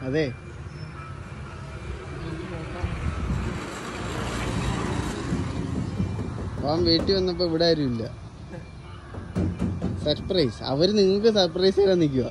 അതെ അവൻ വീട്ടിൽ വന്നപ്പോ ഇവിടെ ആരും ഇല്ല. സർപ്രൈസ്. അവര് നിങ്ങൾക്ക് സർപ്രൈസ് തരാൻ നിൽക്കുക.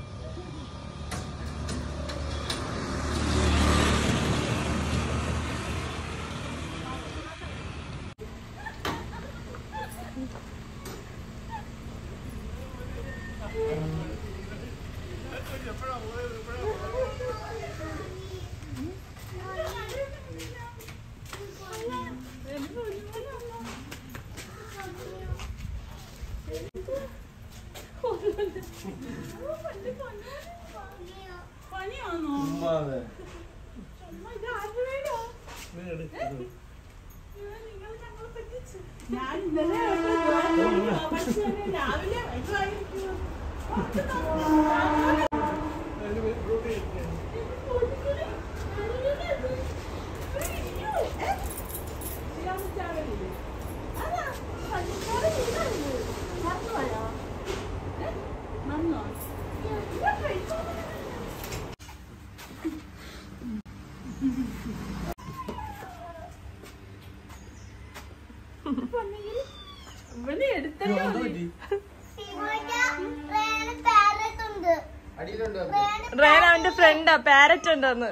റേൻ അവന്റെ ഫ്രണ്ടാ പാരറ്റ് ഉണ്ടെന്ന്.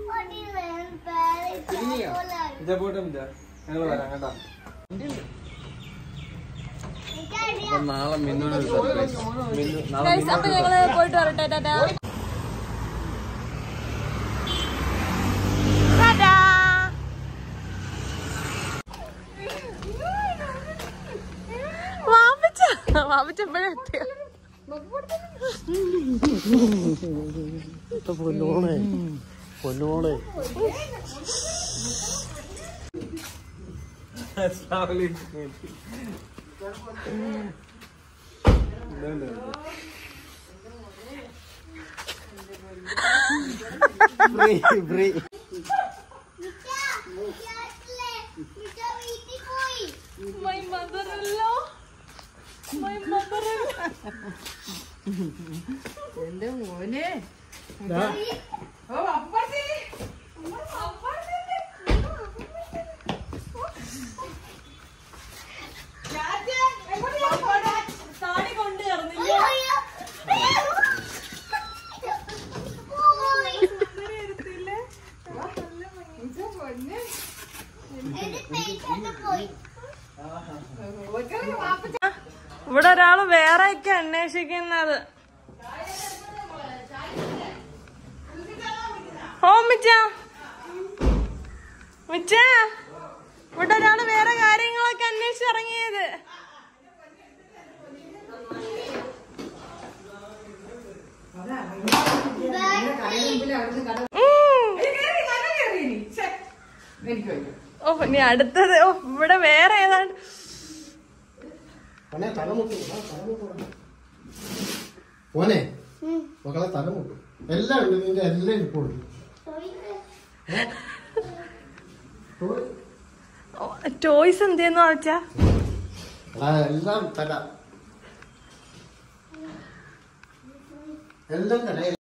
നാളെ മിന്നൊരു സർപ്രൈസ്. അപ്പൊ ഞങ്ങള് പോയിട്ട് വരട്ടെ. Tata. വാപ്പിച്ചപ്പോഴെത്തിയോ? പൊന്നോളെ പൊന്നോളെ My mother-in-law. My mother-in-law. എന്റെ മോനെ താടി കൊണ്ട് ചേർന്നില്ല. ഇവിടെ ഒരാള് വേറെയൊക്കെ അന്വേഷിക്കുന്നത്. മിച്ച ഇവിടെ ഒരാള് വേറെ കാര്യങ്ങളൊക്കെ അന്വേഷിച്ചിറങ്ങിയത്. ഓ ഇനി അടുത്തത്. ഓ ഇവിടെ വേറെ ഏതാണ്ട് മോനെ മക്കളെ തലമുട്ടും എല്ലാം ഉണ്ട്. നിന്റെ എല്ലാം ഇരിപ്പുണ്ട്. ടോയ്സ് എന്തെന്ന് വെച്ചാ എല്ലാം തരാം. എല്ലാം തരാം.